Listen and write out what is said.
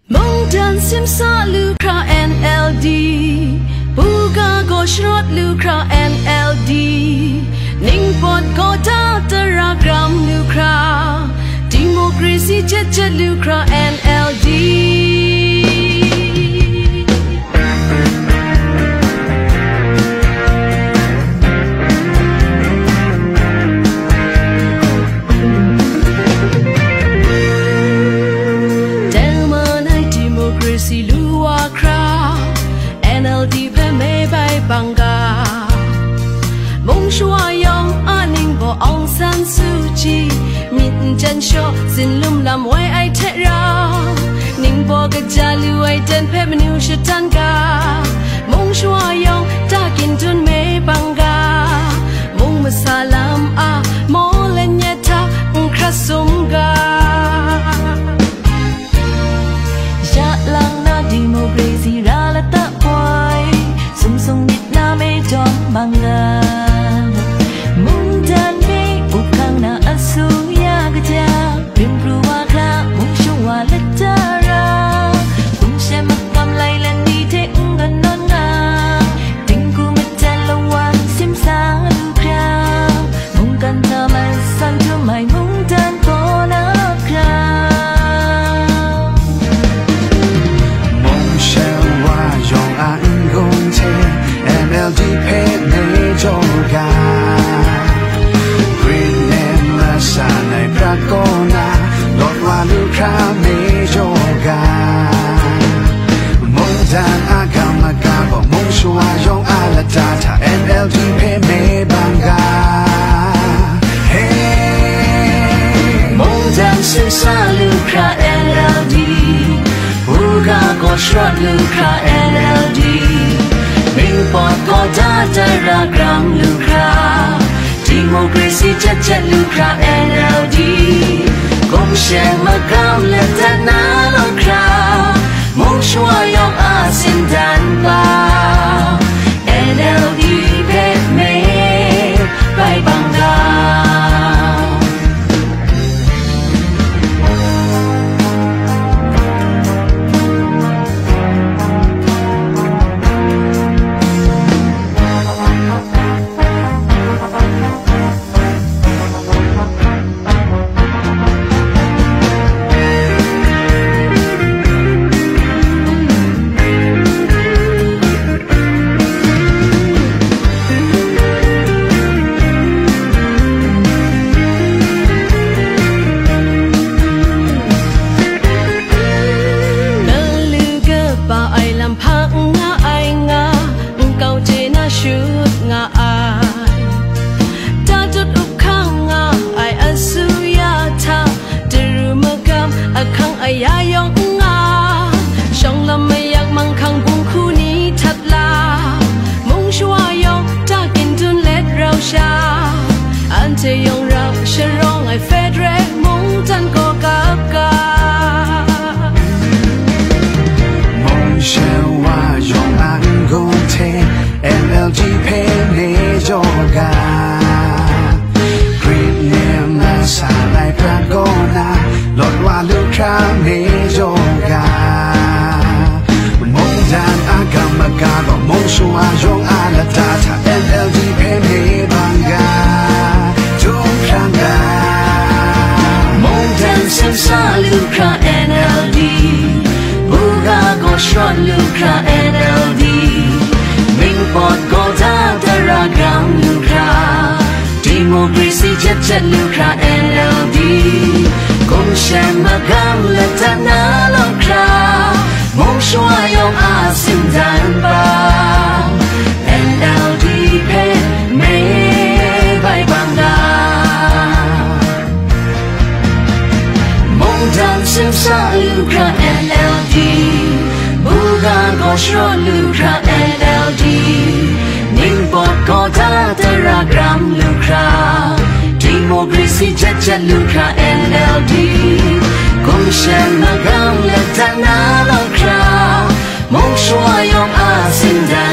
มงดันซิมซาลูครา NLD บูกาโกชรดลูครา NLD นิ่งปอดโกตาตรากรัมลูคราดิโมคราซีเจ็ดลูครา NLD NLD เพื่อไม่ไปบังกามงชัวยองอานิงบ่องซันซูจีมินจันโชสินลุมลำไว้ไอเทรานิงบ่กะจาลูไอเดินเพ่มนิวชะตันกามงชัวยองตากินจนไม่บังกามงมาซาลามโมเลนยะทาคราสุมกายะลังนาดิโมคราซีราละตะsung nít na mê cho mang ngà mung dan mê ukang na asu ya gaja rin pruwa kla mung shuwa letara mung she makam lai lan ni te ngan non nga ting ku metal lawan sim sa lu kra mung kan na man san to mai mung dan ko na kra mung she wa yong an gong che NLD เพศในโจกา Green name มาสาในพระโกนาลดว่าลูกค้าในโจกามงดานอากามากาบอกมงชัวยองอาลตาถ้า NLD เพศในบังกา Hey มงดานสิสาลูกค้า NLD บูกาโกชรดลูกค้า NLDมิงปอดก็ตาตรากรัมลูคราดิโมคราซีเจ็ดลูครา NLD กงเชงมากำและแต่นาลูครามงชัวยองอาสินดันบา NLD เพชรเมย์ไปบังกายายองงาช่องลำไม่อยากมังคังบุงคู่นี้ทัดลามงชัวยองถ้ากินจนเล็ดเราชาอันเจยองเราชะร้องไอเฟดเรมงจันก็กับกามงเชว่ายองอันกงเท NLD เพเนโจกา Green name มาสาในพระโกนาลดว่าลูกค้าในโจกามงดานอากามากาบอกมงชัวยองอาลตาถ้า NLD เพเนบังกาทุกครั้งกามงดานซิมซาลูครา NLD บูกาโกชรดลูครา NLD มิงปอดโกตาตรากรัมลูคราดิโมคราซีเจ็ดลูครา NLDกงเชงมากำและแต่นาลูครามงชัวยองอาสินดันบา NLD เพชรเมย์ไปบังกามงดันซิมซาลูครา NLD บูกาโกชรดลูครา NLD นิ่งปอดก็ตาตรากรัมลูคราดิโมคราซีเจ็ดลูครา NLD กงเชงมากำและแต่นาลูครามงชัวยองอาสินดัน